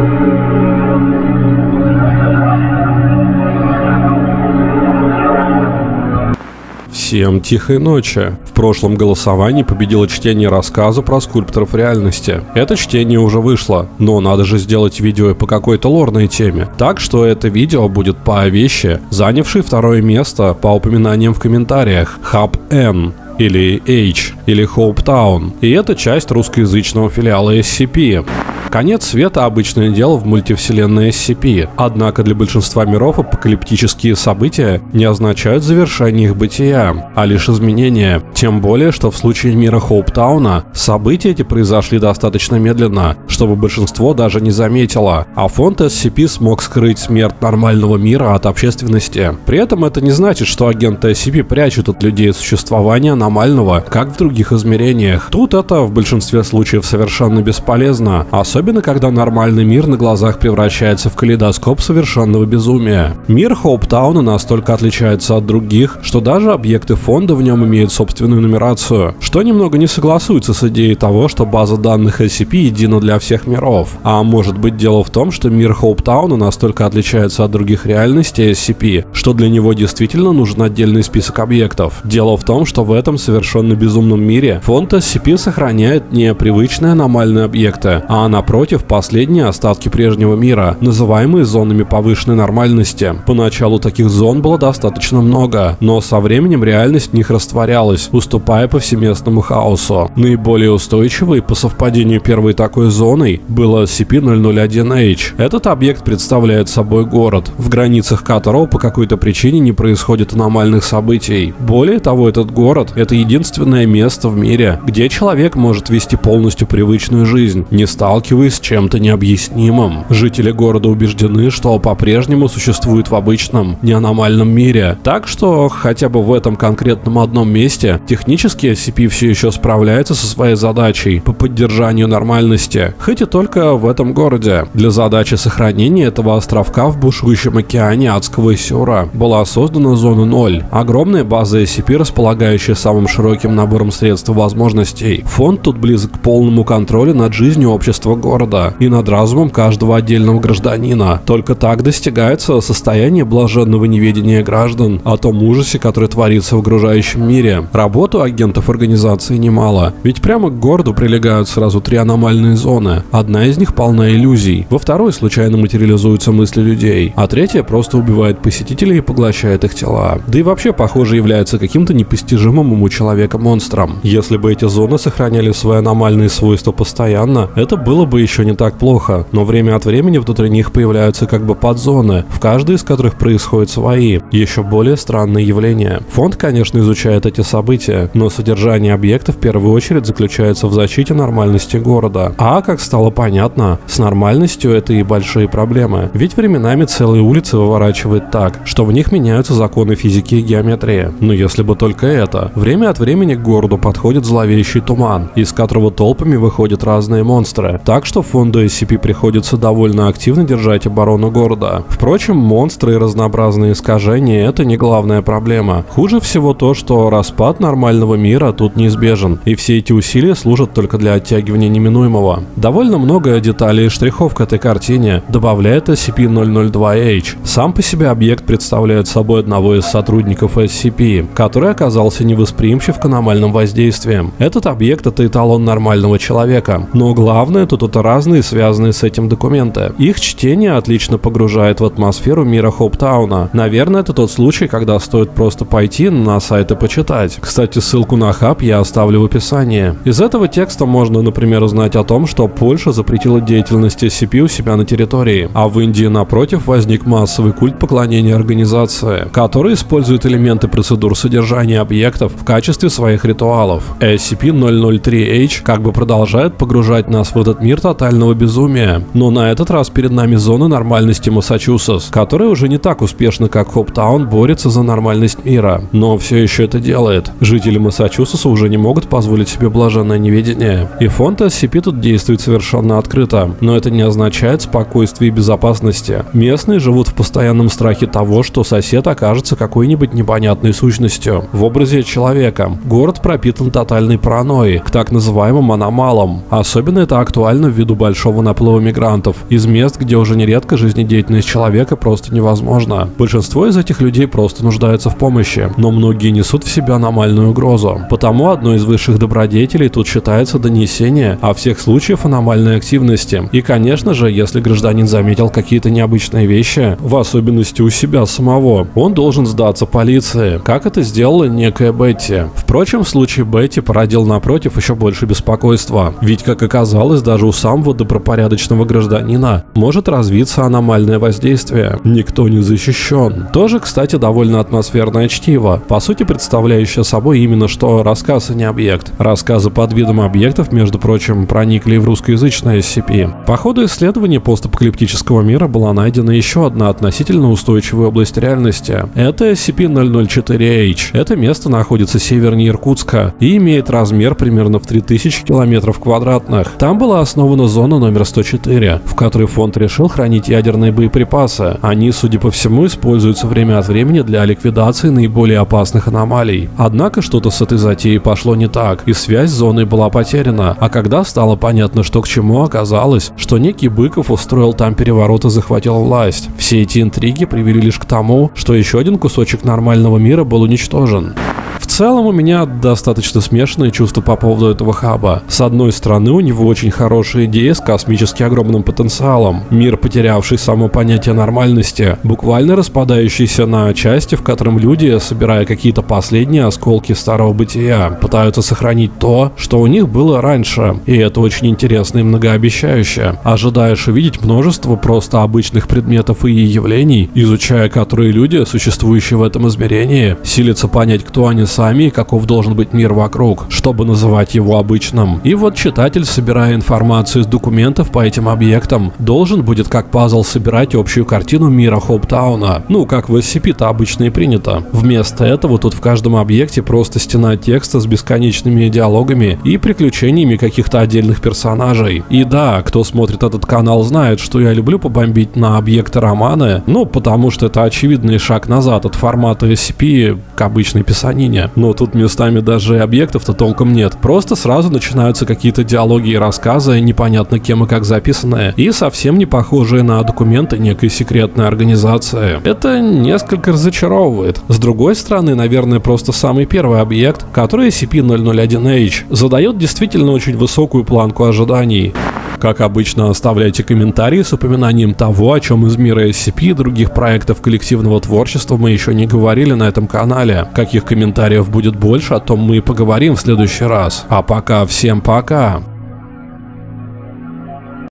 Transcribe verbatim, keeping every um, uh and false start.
Всем тихой ночи. В прошлом голосовании победило чтение рассказа про скульпторов реальности. Это чтение уже вышло, но надо же сделать видео по какой-то лорной теме. Так что это видео будет по вещи, занявшей второе место по упоминаниям в комментариях. Хаб Н. Или H, или Хоуптаун. И это часть русскоязычного филиала эс си пи. Конец света – обычное дело в мультивселенной эс си пи, однако для большинства миров апокалиптические события не означают завершение их бытия, а лишь изменение. Тем более, что в случае мира Хоуптауна события эти произошли достаточно медленно, чтобы большинство даже не заметило, а фонд эс си пи смог скрыть смерть нормального мира от общественности. При этом это не значит, что агенты эс си пи прячут от людей существование аномального, как в других измерениях. Тут это в большинстве случаев совершенно бесполезно, особенно когда нормальный мир на глазах превращается в калейдоскоп совершенного безумия. Мир Хоуптауна настолько отличается от других, что даже объекты фонда в нем имеют собственную нумерацию, что немного не согласуется с идеей того, что база данных эс си пи едина для всех миров. А может быть, дело в том, что мир Хоуптауна настолько отличается от других реальностей эс си пи, что для него действительно нужен отдельный список объектов. Дело в том, что в этом совершенно безумном мире фонд эс си пи сохраняет не привычные аномальные объекты, а напротив последние остатки прежнего мира, называемые зонами повышенной нормальности. Поначалу таких зон было достаточно много, но со временем реальность в них растворялась, уступая повсеместному хаосу. Наиболее устойчивой по совпадению первой такой зоной было эс си пи ноль ноль один эйч. Этот объект представляет собой город, в границах которого по какой-то причине не происходит аномальных событий. Более того, этот город — это единственное место в мире, где человек может вести полностью привычную жизнь, не сталкиваясь с чем-то необъяснимым. Жители города убеждены, что по-прежнему существует в обычном, неаномальном мире. Так что, хотя бы в этом конкретном одном месте, технически эс си пи все еще справляется со своей задачей по поддержанию нормальности, хоть и только в этом городе. Для задачи сохранения этого островка в бушующем океане адского сюра была создана зона ноль, огромная база эс си пи, располагающая самым широким набором средств и возможностей. Фонд тут близок к полному контролю над жизнью общества города и над разумом каждого отдельного гражданина. Только так достигается состояние блаженного неведения граждан о том ужасе, который творится в окружающем мире. Работу агентов организации немало, ведь прямо к городу прилегают сразу три аномальные зоны. Одна из них полна иллюзий, во второй случайно материализуются мысли людей, а третья просто убивает посетителей и поглощает их тела. Да и вообще, похоже, является каким-то непостижимым уму человека монстром. Если бы эти зоны сохраняли свои аномальные свойства постоянно, это было бы еще не так плохо, но время от времени внутри них появляются как бы подзоны, в каждой из которых происходят свои, еще более странные явления. Фонд, конечно, изучает эти события, но содержание объекта в первую очередь заключается в защите нормальности города. А, как стало понятно, с нормальностью это и большие проблемы, ведь временами целые улицы выворачивает так, что в них меняются законы физики и геометрии. Но если бы только это. Время от времени к городу подходит зловещий туман, из которого толпами выходят разные монстры, так что фонду эс си пи приходится довольно активно держать оборону города. Впрочем, монстры и разнообразные искажения — это не главная проблема. Хуже всего то, что распад нормального мира тут неизбежен, и все эти усилия служат только для оттягивания неминуемого. Довольно много деталей и штрихов к этой картине добавляет эс си пи ноль ноль два эйч. Сам по себе объект представляет собой одного из сотрудников эс си пи, который оказался невосприимчив к аномальным воздействиям. Этот объект — это эталон нормального человека, но главное тут это разные связанные с этим документы. Их чтение отлично погружает в атмосферу мира Хоуптауна. Наверное, это тот случай, когда стоит просто пойти на сайт и почитать. Кстати, ссылку на хаб я оставлю в описании. Из этого текста можно, например, узнать о том, что Польша запретила деятельность эс си пи у себя на территории, а в Индии, напротив, возник массовый культ поклонения организации, который использует элементы процедур содержания объектов в качестве своих ритуалов. эс си пи ноль ноль три эйч как бы продолжает погружать нас в этот мир тотального безумия, но на этот раз перед нами зона нормальности Массачусетс, которая уже не так успешно, как Хоуптаун, борется за нормальность мира, но все еще это делает. Жители Массачусетса уже не могут позволить себе блаженное неведение, и фонд эс си пи тут действует совершенно открыто, но это не означает спокойствие и безопасности. Местные живут в постоянном страхе того, что сосед окажется какой-нибудь непонятной сущностью в образе человека, человека. Город пропитан тотальной паранойей к так называемым аномалам. Особенно это актуально ввиду большого наплыва мигрантов из мест, где уже нередко жизнедеятельность человека просто невозможна. Большинство из этих людей просто нуждаются в помощи, но многие несут в себе аномальную угрозу. Потому одной из высших добродетелей тут считается донесение о всех случаях аномальной активности. И, конечно же, если гражданин заметил какие-то необычные вещи, в особенности у себя самого, он должен сдаться полиции, как это сделала некая Бетти. Впрочем, случай Бетти породил напротив еще больше беспокойства, ведь, как оказалось, даже у самого добропорядочного гражданина может развиться аномальное воздействие. Никто не защищен. Тоже, кстати, довольно атмосферное чтиво, по сути представляющее собой именно что рассказ, а не объект. Рассказы под видом объектов, между прочим, проникли в русскоязычное эс си пи. По ходу исследования постапокалиптического мира была найдена еще одна относительно устойчивая область реальности. Это эс си пи ноль ноль четыре эйч. Это место находится севернее Иркутска и имеет размер примерно в три тысячи километров квадратных. Там была основана зона номер сто четыре, в которой фонд решил хранить ядерные боеприпасы. Они, судя по всему, используются время от времени для ликвидации наиболее опасных аномалий. Однако что-то с этой затеей пошло не так, и связь с зоной была потеряна. А когда стало понятно, что к чему, оказалось, что некий Быков устроил там переворот и захватил власть. Все эти интриги привели лишь к тому, что еще один кусочек нормального мира был уничтожен. В целом у меня достаточно смешанные чувства по поводу этого хаба. С одной стороны, у него очень хорошая идея с космически огромным потенциалом. Мир, потерявший само понятие нормальности, буквально распадающийся на части, в котором люди, собирая какие-то последние осколки старого бытия, пытаются сохранить то, что у них было раньше. И это очень интересно и многообещающе. Ожидаешь увидеть множество просто обычных предметов и явлений, изучая которые люди, существующие в этом измерении, силятся понять, кто они сами и каков должен быть мир вокруг, чтобы называть его обычным. И вот читатель, собирая информацию из документов по этим объектам, должен будет как пазл собирать общую картину мира Хоуптауна. Ну, как в эс си пи-то обычно и принято. Вместо этого тут в каждом объекте просто стена текста с бесконечными диалогами и приключениями каких-то отдельных персонажей. И да, кто смотрит этот канал, знает, что я люблю побомбить на объекты романы, ну, потому что это очевидный шаг назад от формата эс си пи к обычной писанине. Но тут местами даже объектов-то толком нет. Просто сразу начинаются какие-то диалоги и рассказы, непонятно кем и как записанные, и совсем не похожие на документы некой секретной организации. Это несколько разочаровывает. С другой стороны, наверное, просто самый первый объект, который эс си пи ноль ноль один эйч, задает действительно очень высокую планку ожиданий. Как обычно, оставляйте комментарии с упоминанием того, о чем из мира эс си пи и других проектов коллективного творчества мы еще не говорили на этом канале. Каких комментариев будет больше, о том мы и поговорим в следующий раз. А пока всем пока!